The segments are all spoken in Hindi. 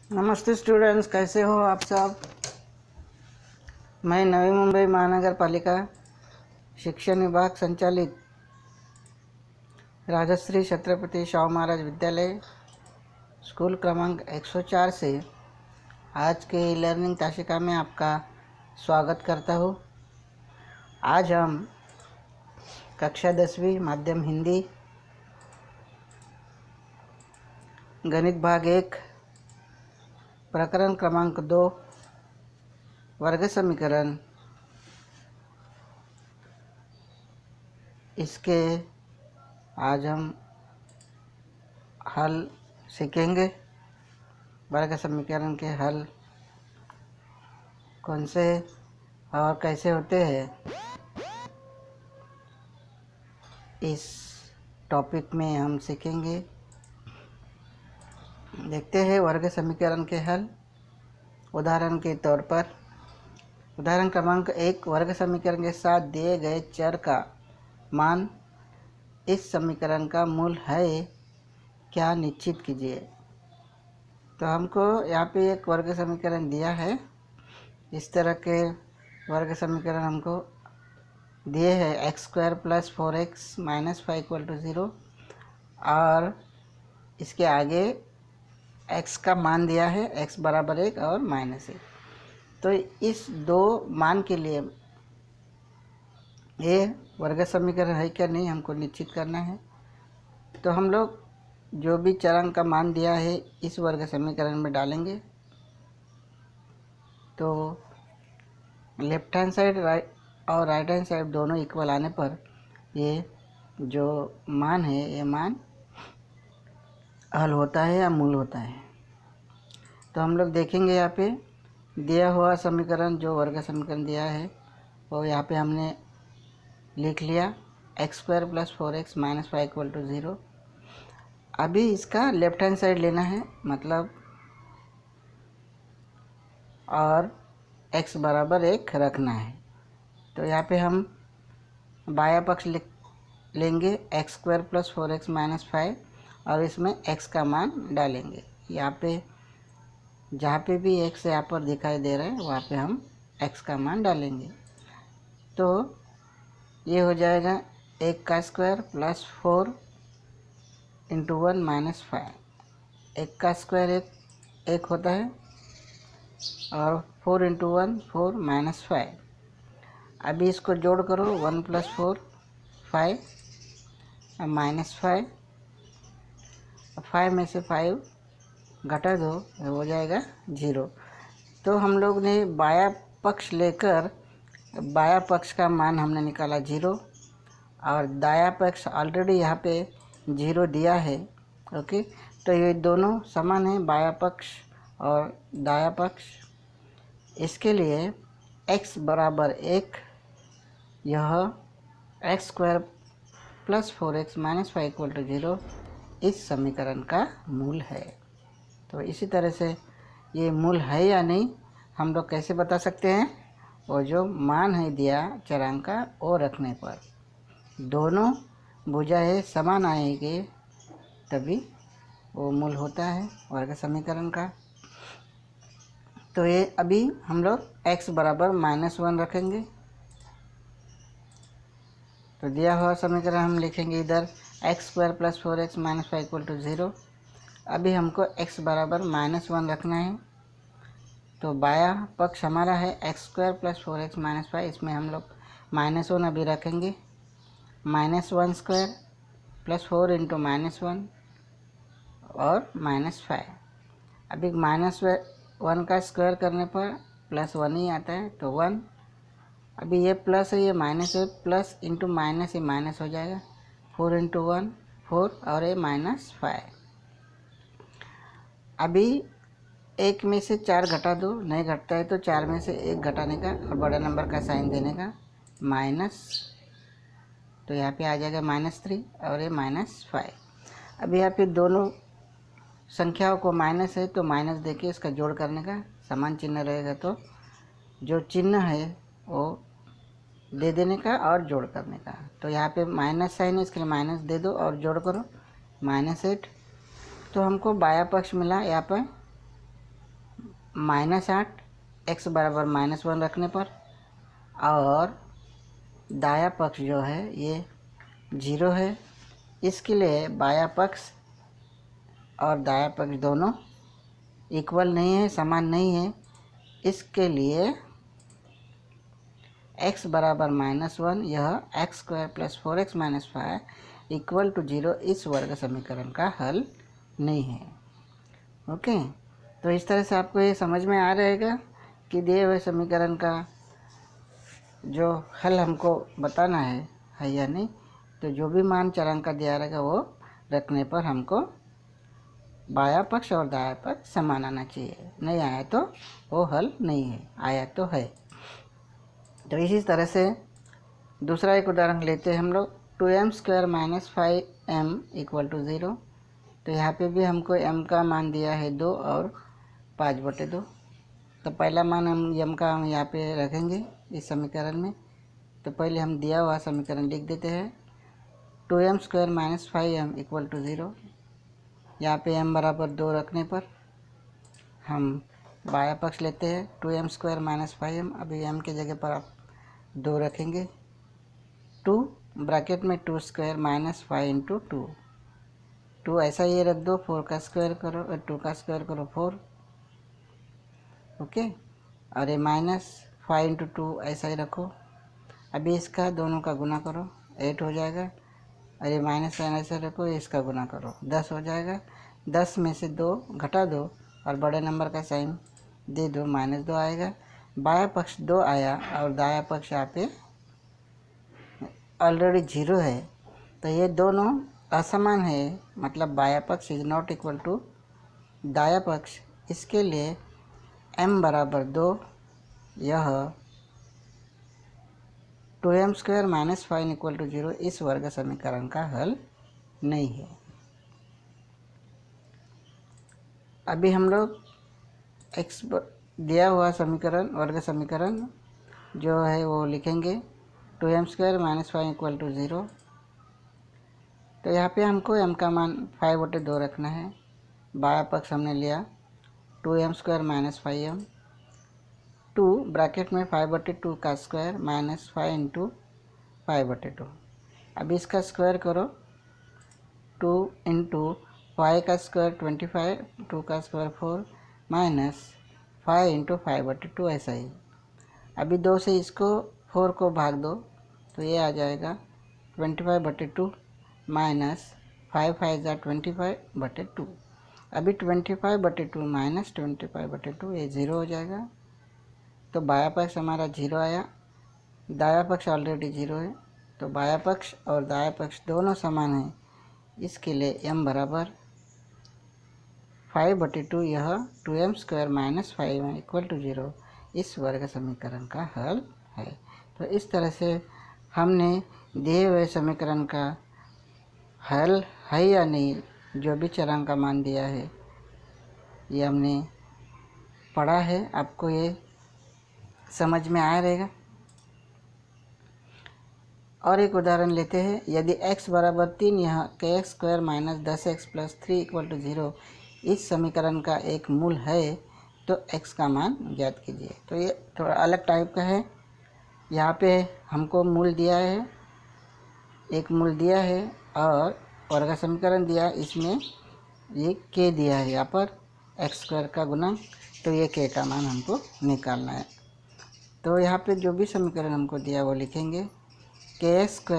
नमस्ते स्टूडेंट्स, कैसे हो आप सब। मैं नवी मुंबई महानगर पालिका शिक्षण विभाग संचालित राजश्री छत्रपति शाहू महाराज विद्यालय स्कूल क्रमांक 104 से आज के लर्निंग ताशिका में आपका स्वागत करता हूँ। आज हम कक्षा 10वीं माध्यम हिंदी गणित भाग 1 प्रकरण क्रमांक 2 वर्ग समीकरण इसके आज हम हल सीखेंगे। वर्ग समीकरण के हल कौन से और कैसे होते हैं, इस टॉपिक में हम सीखेंगे। देखते हैं वर्ग समीकरण के हल। उदाहरण के तौर पर उदाहरण क्रमांक 1, वर्ग समीकरण के साथ दिए गए चर का मान इस समीकरण का मूल है क्या, निश्चित कीजिए। तो हमको यहाँ पे एक वर्ग समीकरण दिया है। इस तरह के वर्ग समीकरण हमको दिए हैं x² + 4x - 5 = 0 और इसके आगे x का मान दिया है x = 1 और -1। तो इस दो मान के लिए ये वर्ग समीकरण है क्या नहीं हमको निश्चित करना है। तो हम लोग जो भी चरांक का मान दिया है इस वर्ग समीकरण में डालेंगे। तो लेफ्ट हैंड साइड और राइट हैंड साइड दोनों इक्वल आने पर ये जो मान है ये मान हल होता है या मूल होता है। तो हम लोग देखेंगे यहाँ पे दिया हुआ समीकरण, जो वर्ग समीकरण दिया है वो यहाँ पे हमने लिख लिया x² + 4x - 5 = 0। अभी इसका लेफ्ट हैंड साइड लेना है, मतलब और x = 1 रखना है। तो यहाँ पे हम बायां पक्ष लेंगे x² + 4x - 5 और इसमें x का मान डालेंगे। यहाँ पे जहाँ पे भी x यहाँ पर दिखाई दे रहा है वहाँ पे हम x का मान डालेंगे। तो ये हो जाएगा 1 का स्क्वायर + 4 × 1 - 5। 1 का स्क्वायर 1 होता है और 4 × 1 4 - 5। अभी इसको जोड़ करो, 1 + 4 5 -5, 5 में से 5 घटा दो हो जाएगा 0। तो हम लोग ने बायां पक्ष लेकर बायां पक्ष का मान हमने निकाला 0 और दायां पक्ष ऑलरेडी यहाँ पे 0 दिया है। ओके, तो ये दोनों समान है, बायां पक्ष और दायां पक्ष। इसके लिए x = 1 यह x² + 4x - 5 = 0 इस समीकरण का मूल है। तो इसी तरह से ये मूल है या नहीं हम लोग कैसे बता सकते हैं, वो जो मान है दिया चरांक का वो रखने पर दोनों भुजाएं समान आएंगे तभी वो मूल होता है वर्ग समीकरण का। तो ये अभी हम लोग x = -1 रखेंगे। तो दिया हुआ समीकरण हम लिखेंगे इधर x² + 4x - 5 = 0। अभी हमको x = -1 रखना है। तो बायां पक्ष हमारा है x² + 4x - 5, इसमें हम लोग -1 अभी रखेंगे। -1² + 4 × -1 और -5। अभी -1 का स्क्वायर करने पर +1 ही आता है, तो 1। अभी ये प्लस है, ये माइनस है, प्लस इंटू माइनस ये माइनस हो जाएगा। 4 × 1 4 और ये -5। अभी 1 में से 4 घटा दो, नहीं घटता है तो 4 में से 1 घटाने का और बड़ा नंबर का साइन देने का माइनस। तो यहाँ पे आ जाएगा -3 और ये -5। अभी यहाँ पे दोनों संख्याओं को माइनस है तो माइनस देखिए, इसका जोड़ करने का समान चिन्ह रहेगा तो जो चिन्ह है वो दे देने का और जोड़ करने का। तो यहाँ पे माइनस साइन है, इसके लिए माइनस दे दो और जोड़ करो -8। तो हमको बायां पक्ष मिला यहाँ पर -8 x बराबर -1 रखने पर, और दाया पक्ष जो है ये 0 है। इसके लिए बाया पक्ष और दाया पक्ष दोनों इक्वल नहीं है, समान नहीं है। इसके लिए x बराबर -1, यह x² + 4x - 5 = 0 इस वर्ग समीकरण का हल नहीं है। ओके, तो इस तरह से आपको ये समझ में आ रहेगा कि दिए हुए समीकरण का जो हल हमको बताना है या नहीं। तो जो भी मान चरांक का दिया रहेगा वो रखने पर हमको बाया पक्ष और दाया पक्ष समान आना चाहिए। नहीं आया तो वो हल नहीं है, आया तो है। तो इसी तरह से दूसरा एक उदाहरण लेते हैं हम लोग। 2m² - 5m = 0। तो यहाँ पे भी हमको m का मान दिया है 2 और 5/2। तो पहला मान हम m का हम यहाँ पे रखेंगे इस समीकरण में। तो पहले हम दिया हुआ समीकरण लिख देते हैं। 2m² - 5m = 0। यहाँ पे m बराबर 2 रखने पर हम बाया पक्ष लेते हैं। 2m² - 5m, अभी m की जगह पर आप 2 रखेंगे। 2 ब्रैकेट में 2² - 5 × 2, 2 ऐसा ये रख दो। 4 का स्क्वायर करो, 2 का स्क्वायर करो 4। ओके, और ये -5 × 2 ऐसा ही रखो। अभी इसका दोनों का गुना करो, 8 हो जाएगा। और ये माइनस साइन ऐसे रखो, इसका गुना करो, 10 हो जाएगा। 10 में से 2 घटा दो और बड़े नंबर का साइन दे दो, -2 आएगा। बाया पक्ष 2 आया और दाया पक्ष यहाँ पे ऑलरेडी 0 है। तो ये दोनों असमान है, मतलब बाया पक्ष इज नॉट इक्वल टू दाया पक्ष। इसके लिए m बराबर 2, यह 2m² - 5 = 0 इस वर्ग समीकरण का हल नहीं है। अभी हम लोग x दिया हुआ समीकरण, वर्ग समीकरण जो है वो लिखेंगे। 2m² - 5 = 0। तो यहाँ पे हमको m का मान 5/2 रखना है। बाया पक्ष हमने लिया 2m² - 5m, 2 ब्रैकेट में 5/2 का स्क्वायर -5 × 5/2। अब इसका स्क्वायर करो। 2 × 5 का स्क्वायर 25, 2 का स्क्वायर 4, -5 × 5/2 ऐसा ही। अभी 2 से इसको 4 को भाग दो तो ये आ जाएगा 25/2 -5 × 5 = 25/2। अभी 25/2 -25/2 ये 0 हो जाएगा। तो बाया पक्ष हमारा 0 आया, दाया पक्ष ऑलरेडी 0 है। तो बाया पक्ष और दाया पक्ष दोनों समान हैं। इसके लिए m बराबर 5/2, यह 2m² - 5m = 0 इस वर्ग समीकरण का हल है। तो इस तरह से हमने दिए हुए समीकरण का हल है या नहीं, जो भी चरांक का मान दिया है ये हमने पढ़ा है। आपको ये समझ में आया रहेगा। और एक उदाहरण लेते हैं। यदि x बराबर 3, यह kx² - 10x + 3 = 0 इस समीकरण का एक मूल है तो x का मान ज्ञात कीजिए। तो ये थोड़ा अलग टाइप का है। यहाँ पे हमको मूल दिया है, एक मूल दिया है और वर्ग समीकरण दिया है। इसमें ये k दिया है, यहाँ पर x² का गुणा। तो ये k का मान हमको निकालना है। तो यहाँ पे जो भी समीकरण हमको दिया वो लिखेंगे। kx²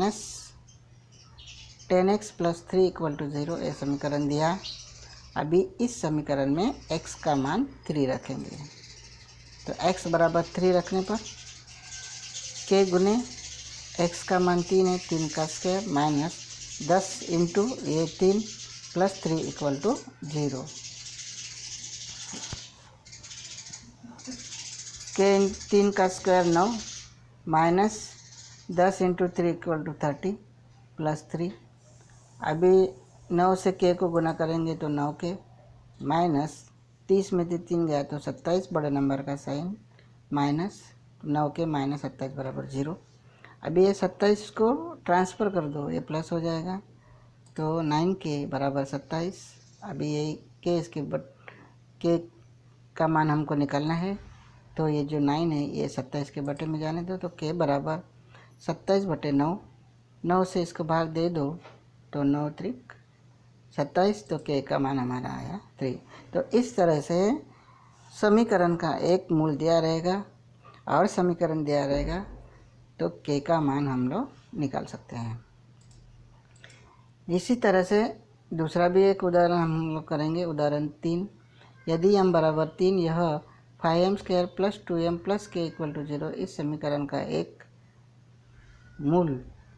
- 10x + 3 = 0 ये समीकरण दिया। अभी इस समीकरण में x का मान 3 रखेंगे। तो x बराबर 3 रखने पर k गुने x का मान 3 है, 3 का स्क्वायर -10 × ये 3 + 3 = 0। k 3 का स्क्वायर 9 -10 × 3 = 30 + 3। अभी 9 से k को गुना करेंगे तो 9 के -30 में से 3 गया तो 27, बड़े नंबर का साइन -9 के -27 बराबर 0। अभी ये 27 को ट्रांसफ़र कर दो, ये प्लस हो जाएगा। तो 9k बराबर 27। अभी ये k इसके के का मान हमको निकालना है। तो ये जो 9 है ये 27 के बटे में जाने दो, तो k बराबर 27 बटे 9, 9 से इसको भाग दे दो तो 9 त्रिक 27, तो k का मान हमारा आया 3। तो इस तरह से समीकरण का एक मूल दिया रहेगा और समीकरण दिया रहेगा तो k का मान हम लोग निकाल सकते हैं। इसी तरह से दूसरा भी एक उदाहरण हम लोग करेंगे। उदाहरण 3, यदि m बराबर 3 यह 5m² + 2m + k = 0 इस समीकरण का एक मूल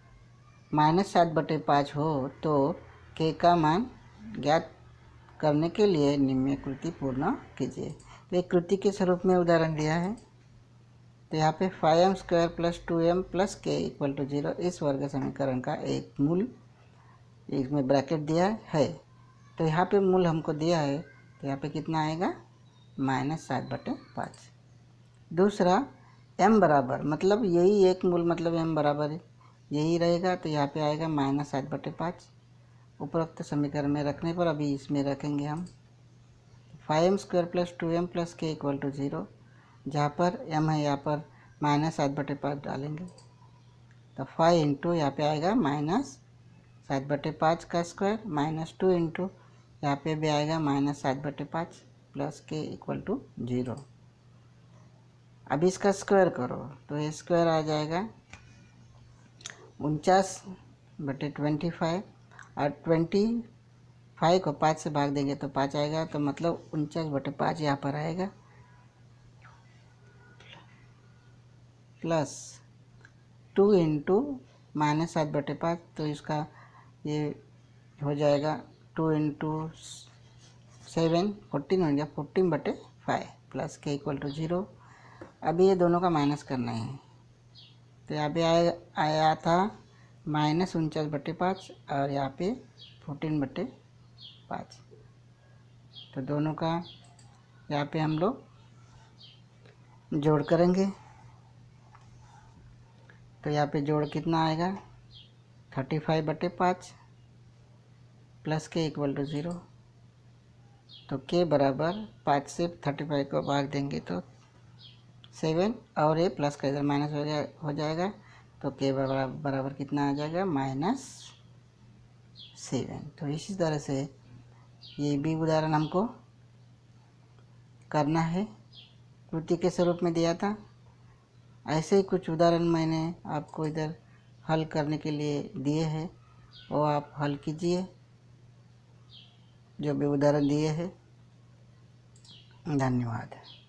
-7/5 हो तो k का मान ज्ञात करने के लिए निम्न कृति पूर्ण कीजिए। तो एक कृति के स्वरूप में उदाहरण दिया है। तो यहाँ पे 5m² + 2m + k = 0 इस वर्ग समीकरण का एक मूल, इसमें ब्रैकेट दिया है। तो यहाँ पे मूल हमको दिया है, तो यहाँ पे कितना आएगा -7/5। दूसरा m बराबर, मतलब यही एक मूल, मतलब m बराबर यही रहेगा, तो यहाँ पे आएगा -7/5। उपरोक्त समीकरण में रखने पर अभी इसमें रखेंगे हम 5m² + 2m + k = 0, जहाँ पर m है यहाँ पर -7/5 डालेंगे, तो 5 × यहाँ पे आएगा -7/5 का स्क्वायर -2 × यहाँ पे भी आएगा -7/5 + k = 0। अब इसका स्क्वायर करो तो ये स्क्वायर आ जाएगा 49/25, और 25 को 5 से भाग देंगे तो 5 आएगा, तो मतलब 49/5 यहाँ पर आएगा, प्लस 2 × -7/5, तो इसका ये हो जाएगा 2 × 7 14 हो गया, 14/5 + k = 0। अभी ये दोनों का माइनस करना है, तो यहाँ पे आया था -49/5 और यहाँ पे 14/5, तो दोनों का यहाँ पे हम लोग जोड़ करेंगे। तो यहाँ पे जोड़ कितना आएगा 35/5 + k = 0, तो k बराबर 5 से 35 को भाग देंगे तो 7, और ये प्लस का इधर माइनस हो जाएगा, तो k बराबर कितना आ जाएगा -7। तो इसी तरह से ये भी उदाहरण हमको करना है, कृति के स्वरूप में दिया था। ऐसे ही कुछ उदाहरण मैंने आपको इधर हल करने के लिए दिए हैं, वो आप हल कीजिए जो भी उदाहरण दिए हैं। धन्यवाद।